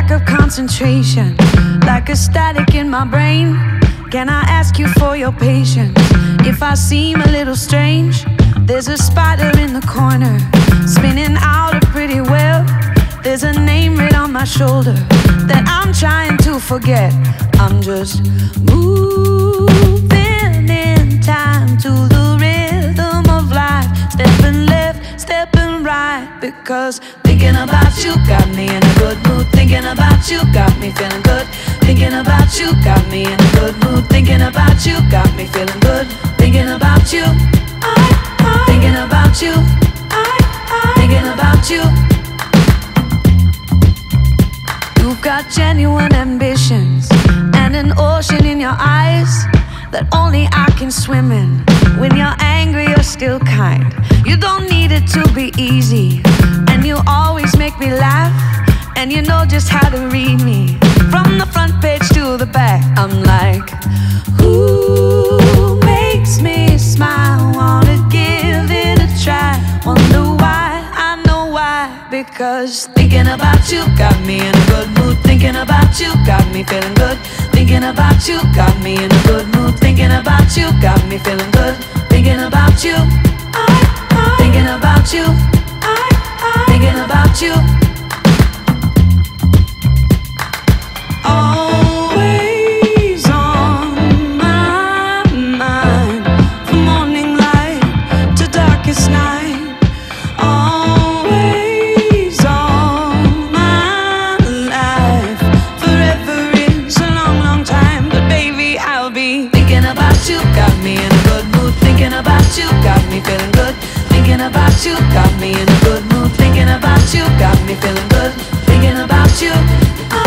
lack of concentration, like a static in my brain. Can I ask you for your patience? If I seem a little strange, there's a spider in the corner, spinning out a pretty web. There's a name written on my shoulder that I'm trying to forget. I'm just moving in time to the rhythm of life, stepping left, stepping right, because thinking about you got me in a good mood. Thinking about you got me feeling good. Thinking about you got me in a good mood. Thinking about you got me feeling good. Thinking about you, thinking about you, thinking about you. You've got genuine ambitions and an ocean in your eyes that only I can swim in. When you're angry, you're still kind. You don't need it to be easy, and you always make me laugh, and you know just how to read me. From the front page to the back, I'm like, who makes me smile? Wanna give it a try. Wonder why, I know why. Because thinking about you got me in a good mood. Thinking about you got me feeling good. Thinking about you got me in a good mood. Thinking about you got me feeling good. Thinking about you, thinking about you, thinking about you. Always on my mind, from morning light to darkest night. Always on my life. Forever is a long, long time, but baby, I'll be thinking about you. Got me in a good mood. Thinking about you got me feeling good. Thinking about you got me in a good mood. Thinking about you got me feeling good. Thinking about you.